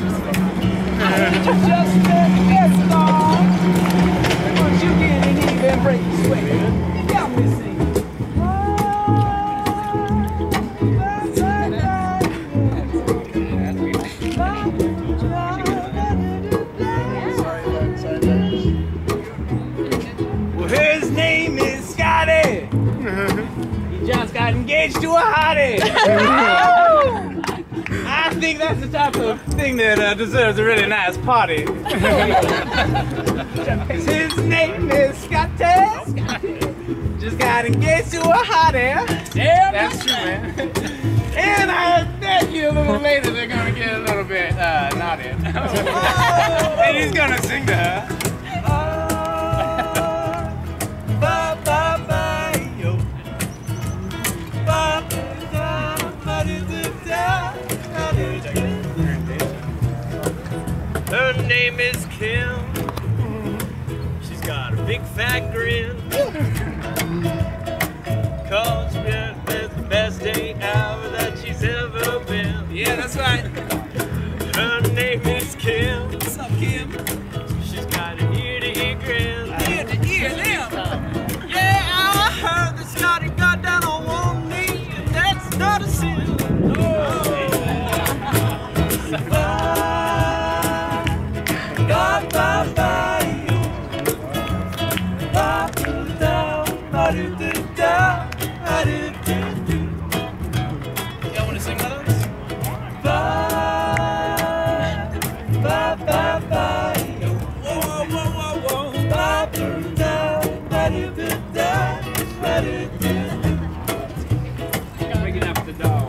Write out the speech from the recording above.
Just let the guests along. Once you get in here and break the sweat, you got me singing. Well, his name is Scotty. He just got engaged to a hottie. I think that's the type of thing that deserves a really nice party. His name is Scotty. Just got engaged to a hottie. Yeah, that's true, man. And I bet you a little later they're gonna get a little bit naughty. And he's gonna sing to her. Her name is Kim. She's got a big fat grin. Cause it's the best day ever that she's ever been. Yeah, that's right. Her name is Kim. What's up, Kim? She's got an ear-to-ear grin. Ear-to-ear, damn. Yeah, I heard that Scotty got down on one knee, and that's not a sin. Y'all want to sing with us? Break it up with the dog.